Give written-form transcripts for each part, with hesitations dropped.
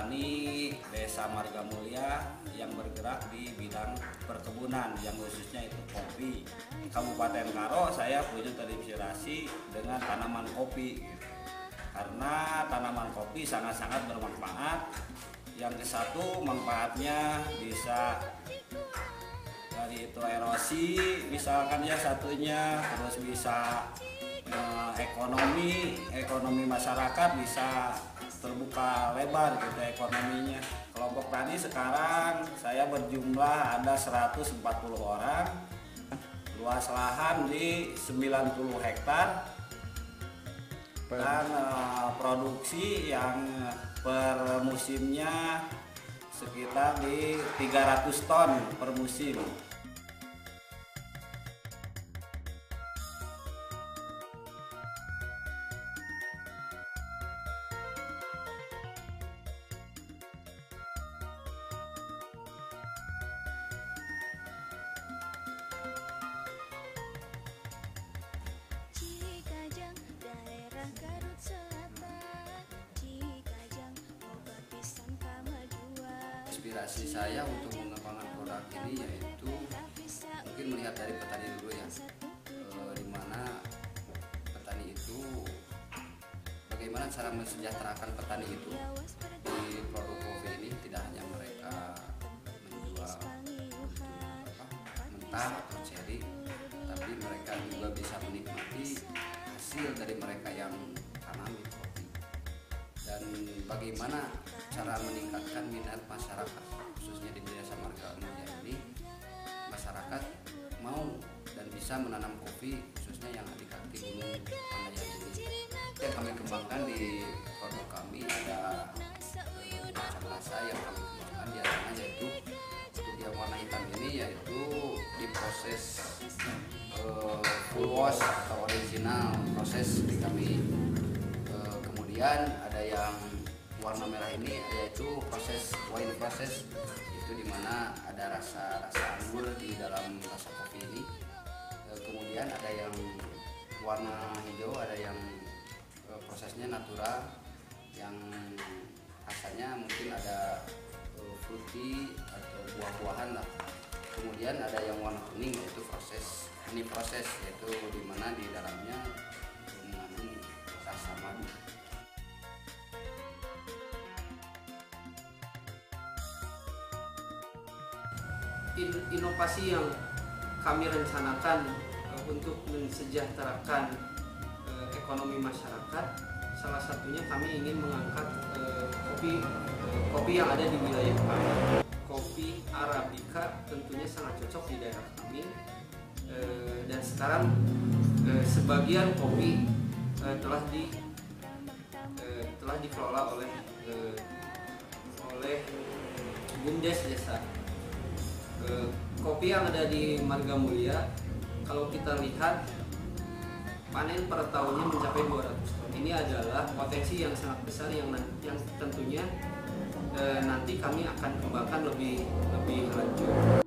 petani Desa Margamulya yang bergerak di bidang perkebunan yang khususnya itu kopi. Di Kabupaten Karo saya punya terinspirasi dengan tanaman kopi karena tanaman kopi sangat-sangat bermanfaat. Yang ke satu manfaatnya bisa dari itu erosi misalkan ya satunya, terus bisa ekonomi masyarakat bisa terbuka lebar gitu ekonominya. Kelompok tani sekarang saya berjumlah ada 140 orang, luas lahan di 90 hektar dan produksi yang per musimnya sekitar di 300 ton per musim. Inspirasi saya untuk mengembangkan produk ini yaitu mungkin melihat dari petani dulu ya, dimana petani itu bagaimana cara mensejahterakan petani itu di produk kopi ini. Tidak hanya mereka menjual mentah atau cherry, tapi mereka juga bisa menikmati hasil dari mereka yang tanami kopi. Dan bagaimana cara meningkatkan minat masyarakat khususnya di Desa Margamulya ini, masyarakat mau dan bisa menanam kopi khususnya yang di kaki Gunung Pandayan ini. Yang kami kembangkan di produk kami ada macam rasa yang kami kembangkan, di antaranya yaitu untuk yang warna hitam ini yaitu diproses full wash atau original proses di kami. Kemudian ada yang warna merah ini yaitu proses wine proses, itu dimana ada rasa anggur di dalam rasa kopi ini. Kemudian ada yang warna hijau, ada yang prosesnya natural yang rasanya mungkin ada fruity atau buah-buahan lah. Kemudian ada yang warna kuning yaitu ini proses yaitu dimana di dalamnya mengandung rasa madu. Inovasi yang kami rencanakan untuk mensejahterakan ekonomi masyarakat, salah satunya kami ingin mengangkat kopi yang ada di wilayah kami. Kopi Arabica tentunya sangat cocok di daerah kami, dan sekarang sebagian kopi telah dikelola oleh BUMDes desa. Kopi yang ada di Margamulya, kalau kita lihat panen per tahunnya mencapai 200 ton. Ini adalah potensi yang sangat besar yang tentunya nanti kami akan kembangkan lebih lanjut.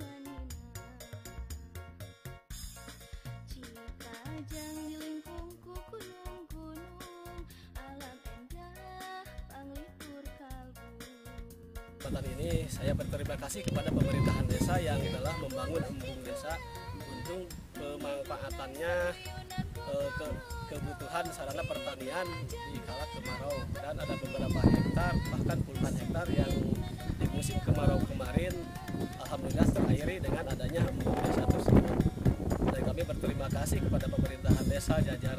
Kesempatan ini saya berterima kasih kepada pemerintahan desa yang telah membangun embung desa untuk pemanfaatannya kebutuhan sarana pertanian di kala kemarau, dan ada beberapa hektar bahkan puluhan hektar yang di musim kemarau kemarin alhamdulillah terairi dengan adanya embung desa tersebut. Dan kami berterima kasih kepada pemerintahan desa,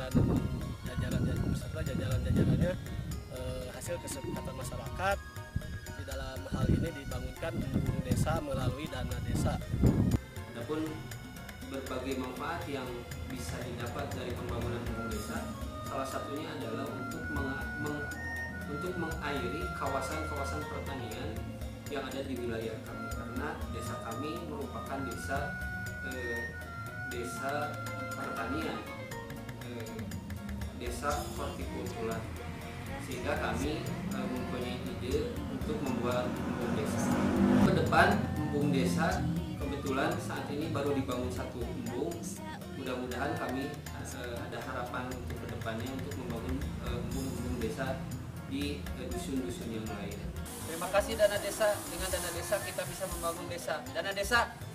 jajarannya hasil kesepakatan masyarakat. Di dalam hal ini dibangunkan embung desa melalui dana desa. Adapun berbagai manfaat yang bisa didapat dari pembangunan embung desa, salah satunya adalah untuk mengairi kawasan-kawasan pertanian yang ada di wilayah kami, karena desa kami merupakan desa pertanian, desa hortikultura, sehingga kami mempunyai ide untuk membuat embung desa. Ke depan embung desa kebetulan saat ini baru dibangun satu embung. Mudah-mudahan kami ada harapan untuk kedepannya untuk membangun embung-embung desa di dusun-dusun yang lain. Terima kasih dana desa. Dengan dana desa kita bisa membangun desa. Dana desa